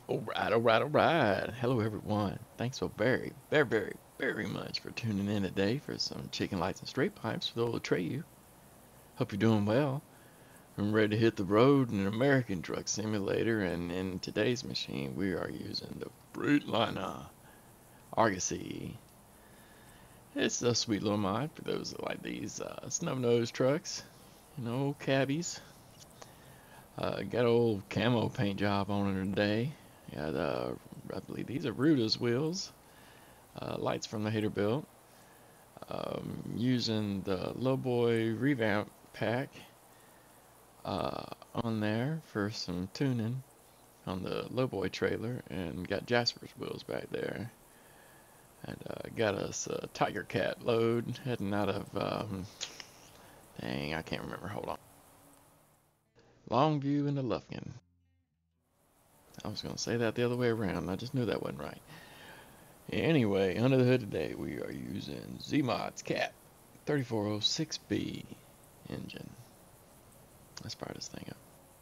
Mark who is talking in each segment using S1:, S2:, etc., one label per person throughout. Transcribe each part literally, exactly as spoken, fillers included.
S1: Alright, alright, alright. Hello, everyone. Thanks so very, very, very, very much for tuning in today for some chicken lights and straight pipes with old Atreyu. Hope you're doing well. I'm ready to hit the road in an American Truck Simulator, and in today's machine, we are using the Freightliner Argosy. It's a sweet little mod for those that like these uh, snub-nosed trucks, you know, cabbies. Uh, got an old camo paint job on it today. Got, uh, I believe these are Ruta's wheels. Uh, lights from the Hater built. Um, using the Lowboy revamp pack uh, on there for some tuning on the Lowboy trailer, and got Jasper's wheels back there. And uh, got us a Tiger Cat load heading out of, um, dang, I can't remember. Hold on. Longview into Lufkin. I was going to say that the other way around. I just knew that wasn't right. Anyway, under the hood today, we are using Z-Mod's Cat thirty-four oh six B engine. Let's fire this thing up.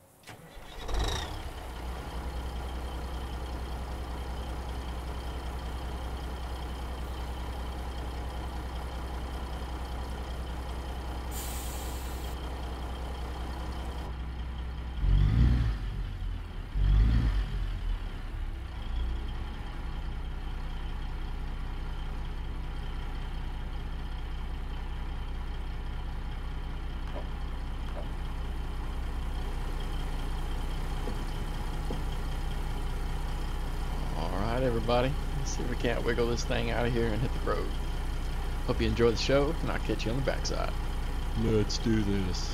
S1: Alright, everybody. Let's see if we can't wiggle this thing out of here and hit the road. Hope you enjoy the show, and I'll catch you on the backside. Let's do this.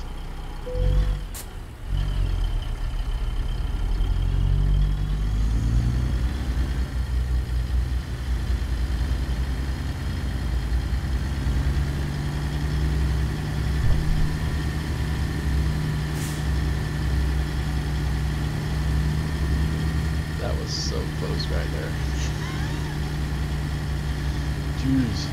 S1: That was so close right there. Jeez.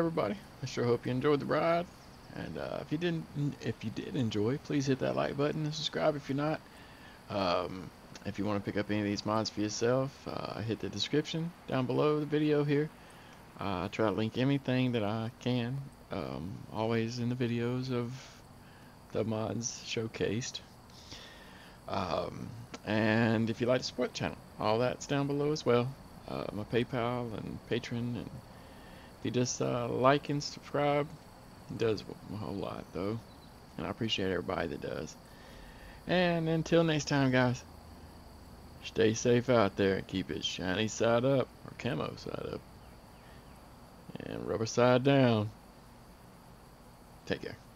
S1: everybody. I sure hope you enjoyed the ride. And uh, if you didn't, if you did enjoy, please hit that like button and subscribe if you're not. Um, if you want to pick up any of these mods for yourself, uh, hit the description down below the video here. Uh, I try to link anything that I can, um, always in the videos of the mods showcased. Um, and if you'd like to support the channel, all that's down below as well. Uh, my PayPal and Patreon, and if you just uh, like and subscribe, it does a whole lot though, and I appreciate everybody that does. And until next time, guys, stay safe out there and keep it shiny side up, or camo side up, and rubber side down. Take care.